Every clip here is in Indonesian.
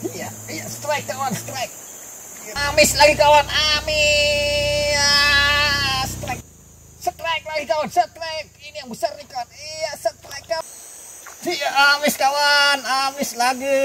Iya, iya, strike kawan, strike. Amis lagi kawan, amis. Strike. Strike lagi kawan, strike. Ini yang besar nih kawan. Iya, strike kawan. Iya, amis kawan, amis lagi.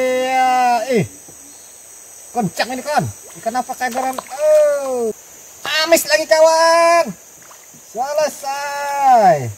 Kencang ini kawan. Ikan apa cairan? Oh. Amis lagi kawan. Selesai.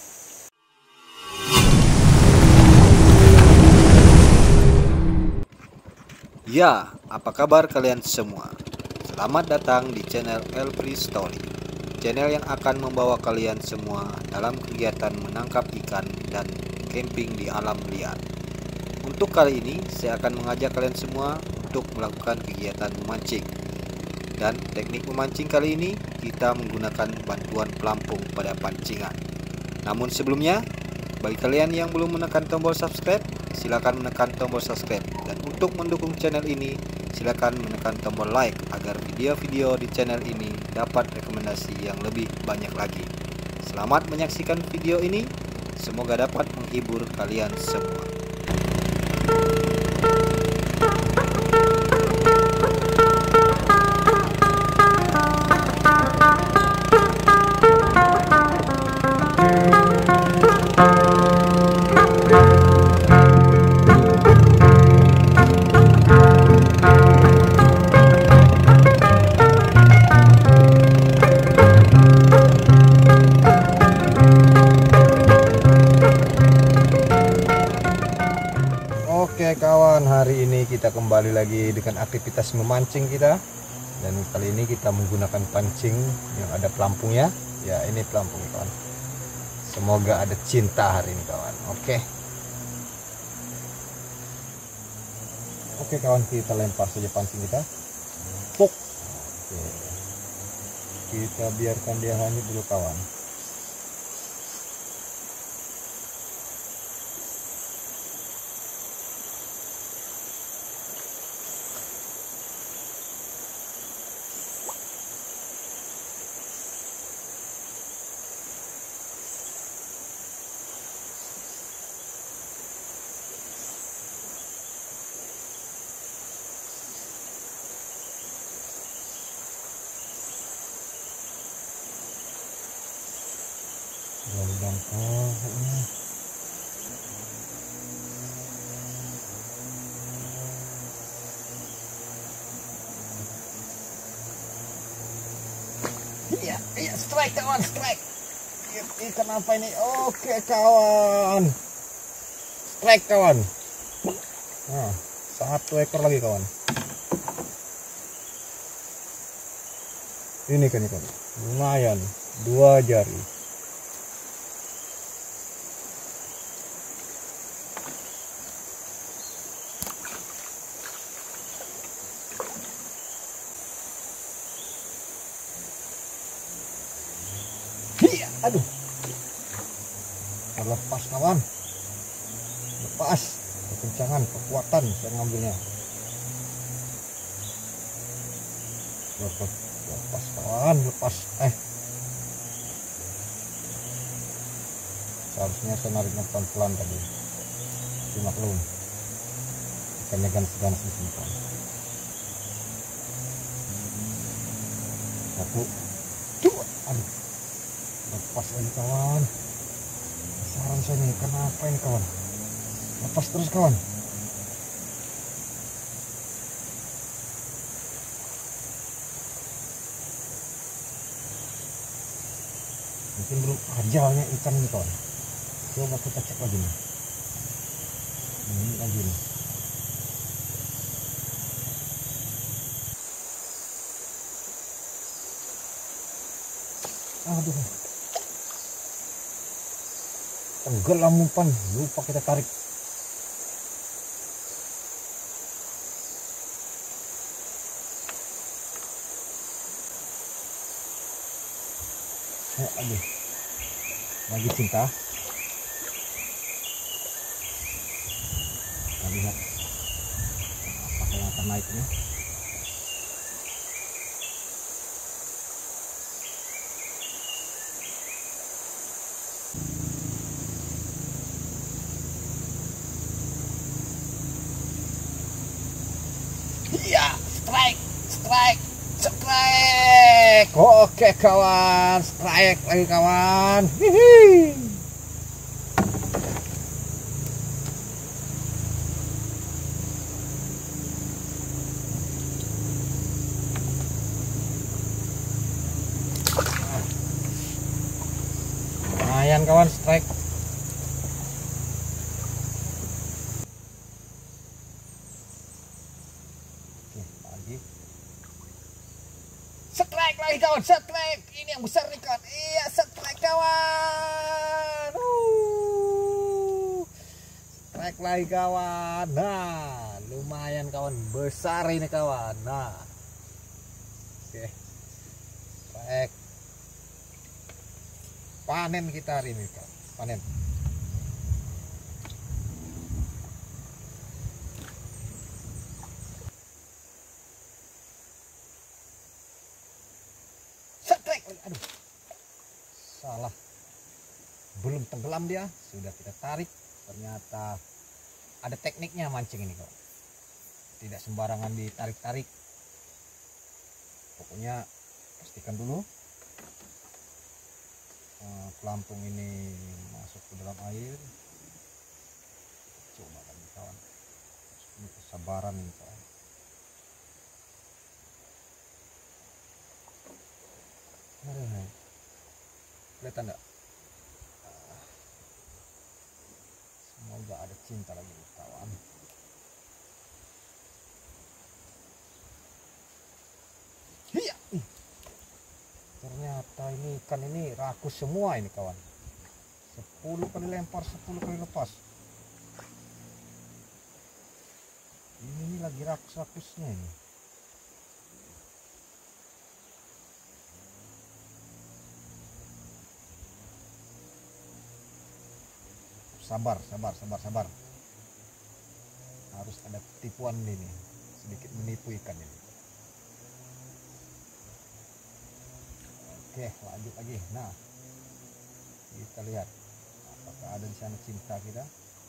Ya, apa kabar kalian semua? Selamat datang di channel Elfree Story, channel yang akan membawa kalian semua dalam kegiatan menangkap ikan dan camping di alam liar. Untuk kali ini, saya akan mengajak kalian semua untuk melakukan kegiatan memancing. Dan teknik memancing kali ini, kita menggunakan bantuan pelampung pada pancingan. Namun sebelumnya, bagi kalian yang belum menekan tombol subscribe, silakan menekan tombol subscribe. Dan untuk mendukung channel ini, silakan menekan tombol like agar video-video di channel ini dapat rekomendasi yang lebih banyak lagi. Selamat menyaksikan video ini, semoga dapat menghibur kalian semua. Oke kawan, hari ini kita kembali lagi dengan aktivitas memancing kita. Dan kali ini kita menggunakan pancing yang ada pelampungnya. Ya, ini pelampung kawan. Semoga ada cinta hari ini kawan. Oke kawan, kita lempar saja pancing kita. Puk. Oke. Kita biarkan dia hanyut dulu kawan. Iya, iya, strike kawan, strike. Ikan apa ini? Oke kawan, strike kawan. Nah, 1 ekor lagi kawan. Ini kan ikan lumayan, 2 jari. Iya, aduh, terlepas kawan, lepas, kekencangan, kekuatan saya ngambilnya. Lepas kawan, lepas. Seharusnya saya nariknya pelan-pelan tadi, cuma maklum ikannya ganas-ganas di sini kawan. 1, 2, aduh, lepas lagi kawan. Saran saya nih, kenapa ini kawan? Lepas terus kawan. Mungkin belum ajalnya ikan ini kawan. Coba kita cek lagi nih. Ini lagi nih. Aduh, tenggelam umpan, lupa kita tarik. Aduh, lagi cinta. Kita lihat apakah yang akan naiknya. Iya, strike, strike, strike. Oke kawan, strike lagi kawan. Hihi. Lumayan kawan, strike. Oke, lagi. Strike lagi kawan, strike. Ini yang besar nih kawan. Iya, strike kawan. Strike lagi kawan. Nah, lumayan kawan, besar ini kawan. Nah. Oke. Strike. Panen kita hari ini kawan. Panen. Aduh, salah, belum tenggelam dia, sudah kita tarik. Ternyata ada tekniknya mancing ini kok, tidak sembarangan ditarik-tarik. Pokoknya pastikan dulu pelampung ini masuk ke dalam air. Coba kan kawan, ini kesabaran ini kawan. Kelihatan enggak? Semoga ada cinta lagi kawan. Iya. Ternyata ini ikan ini rakus semua ini kawan. 10 kali lempar, 10 kali lepas. Ini lagi rakus-rakusnya ini. Sabar, harus ada tipuan ini, sedikit menipu ikan ini. Oke, lanjut lagi. Nah, kita lihat apakah ada di sana cinta kita.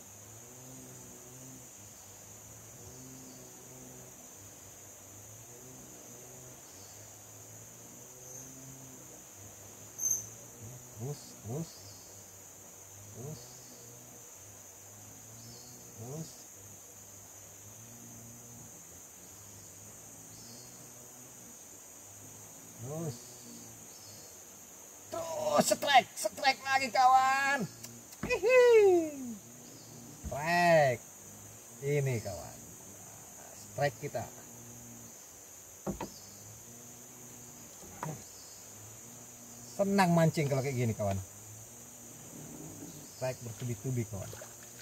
Terus strike lagi kawan. Strike ini kawan, strike kita. Senang mancing kalau kayak gini kawan, strike bertubi-tubi kawan.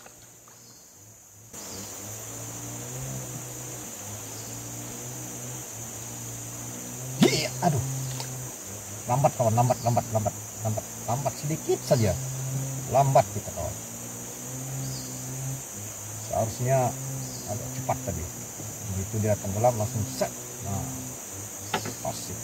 Aduh, lambat kawan, lambat sedikit saja, lambat kita kawan. Seharusnya agak cepat tadi, begitu dia tenggelam langsung set. Nah, pas itu.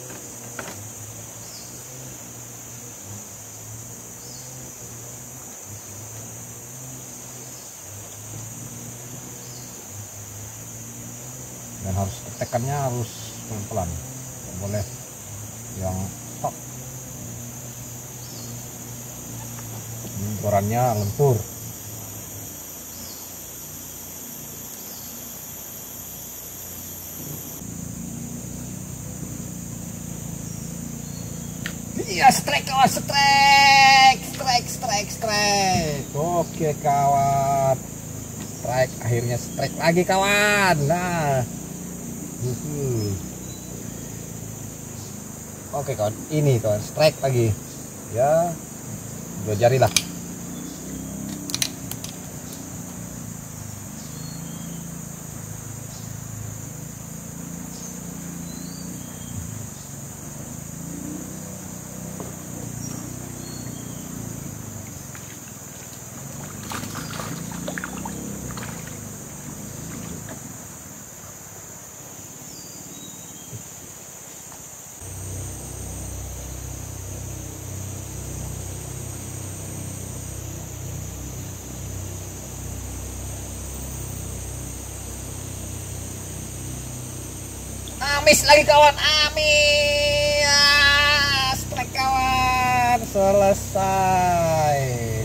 Dan harus tekannya harus pelan-pelan, nggak boleh yang tok. Korannya lentur. Iya, strike kawan, strike. Oke kawan, strike, akhirnya strike lagi kawan. Nah, oke kawan, ini kawan, strike lagi ya, 2 jari lah. Amis lagi kawan, amis. Strike kawan, selesai.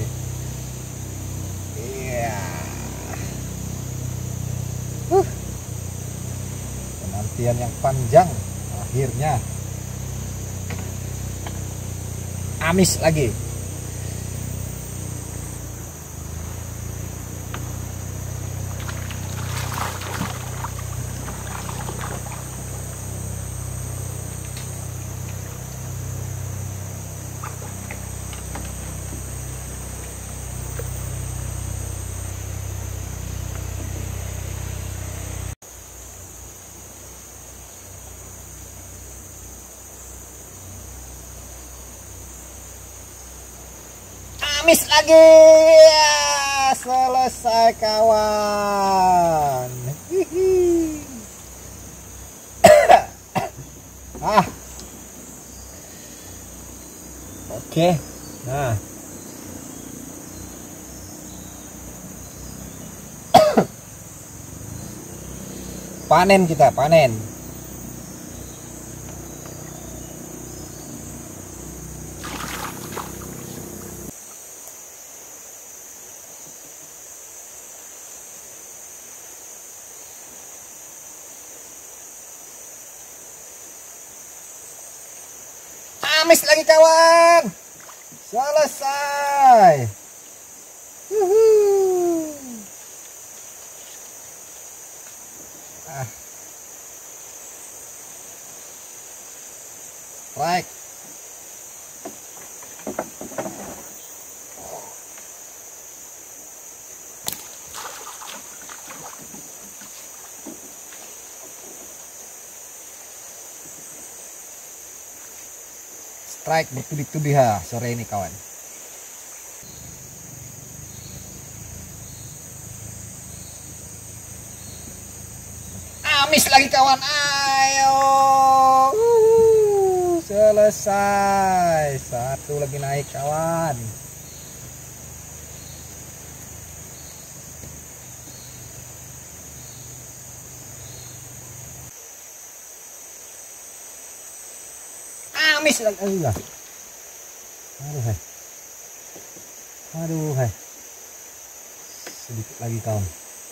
Iya. Penantian yang panjang akhirnya. Amis lagi. Amis lagi. Ya, selesai kawan. Oke. Nah. Panen kita, panen. Amis lagi kawan. Selesai. Strike. Strike bertubi-tubi ha sore ini kawan. Amis lagi kawan, ayo. Selesai. Satu lagi naik kawan. Amis lagi. Aduh hai. Aduh hai. Sedikit lagi kawan.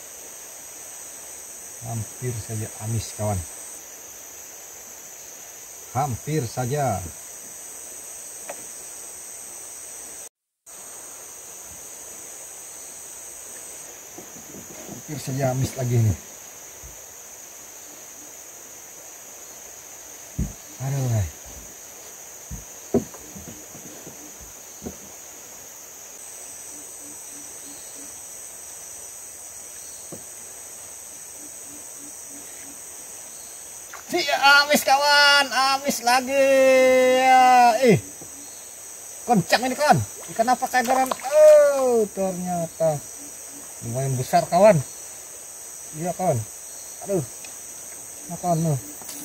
Hampir saja amis kawan. Hampir saja. Hampir saja amis lagi nih. Aduh hai. Amis kawan, amis lagi. Kencang ini kawan. Ikan apa kayak garam? Oh, ternyata lumayan besar kawan. Iya kawan. Aduh, makan loh.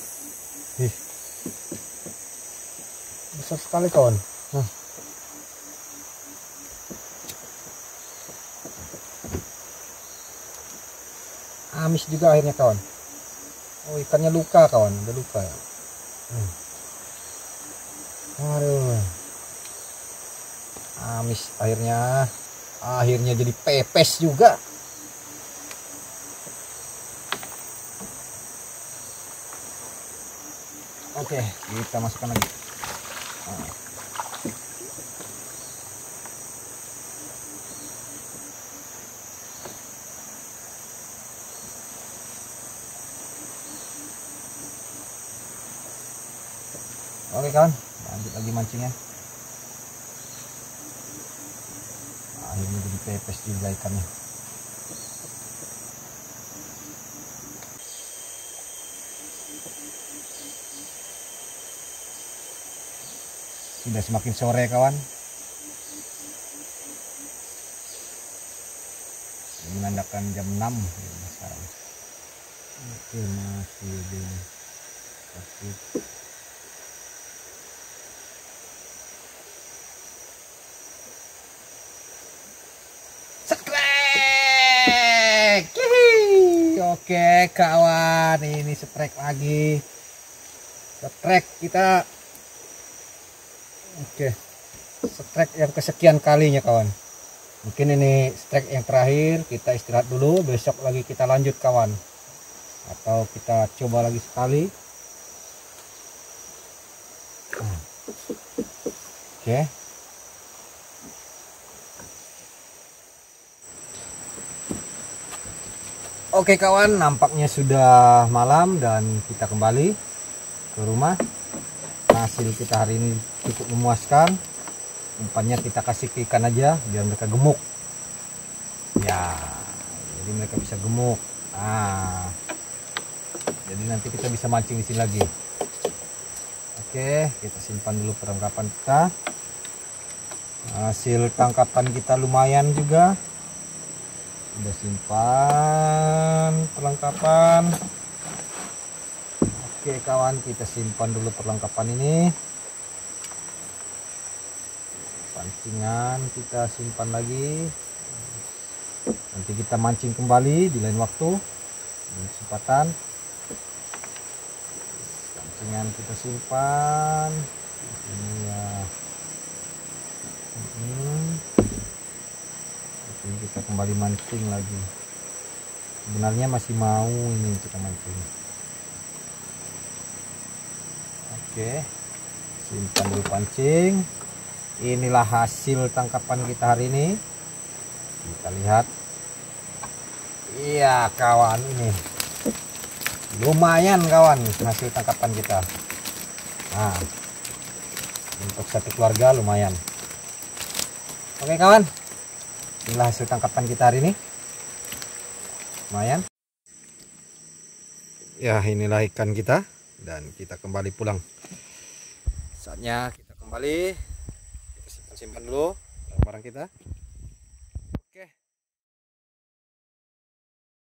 Besar sekali kawan. Amis juga akhirnya kawan. Oh, ikannya luka kawan, udah luka ya. Aduh. Amis akhirnya jadi pepes juga. Oke, kita masukkan lagi. Oke kawan, lanjut lagi mancingnya. Akhirnya jadi pepes juga ikannya. Sudah semakin sore kawan. Ini menandakan jam 6 sekarang. Oke, masih ada sakit. Oke kawan, ini strike lagi. Strike kita. Oke. Strike yang kesekian kalinya kawan. Mungkin ini strike yang terakhir, kita istirahat dulu, besok lagi kita lanjut kawan. Atau kita coba lagi sekali. Oke. Oke kawan, nampaknya sudah malam dan kita kembali ke rumah. Hasil kita hari ini cukup memuaskan. Umpannya kita kasih ke ikan aja biar mereka gemuk. Ya, jadi mereka bisa gemuk. Jadi nanti kita bisa mancing di sini lagi. Oke, kita simpan dulu perlengkapan kita. Hasil tangkapan kita lumayan juga. Udah simpan perlengkapan. Oke kawan, kita simpan dulu perlengkapan ini. Pancingan kita simpan lagi. Nanti kita mancing kembali di lain waktu, di kesempatan. Pancingan kita simpan. Ini ya. Ini kita kembali mancing lagi. Sebenarnya masih mau ini kita mancing. Oke, simpan dulu pancing. Inilah hasil tangkapan kita hari ini. Kita lihat. Iya kawan, ini lumayan kawan hasil tangkapan kita. Nah, untuk satu keluarga lumayan. Oke kawan, inilah hasil tangkapan kita hari ini. Lumayan. Ya, inilah ikan kita dan kita kembali pulang. Saatnya kita kembali. Kita simpan dulu barang kita.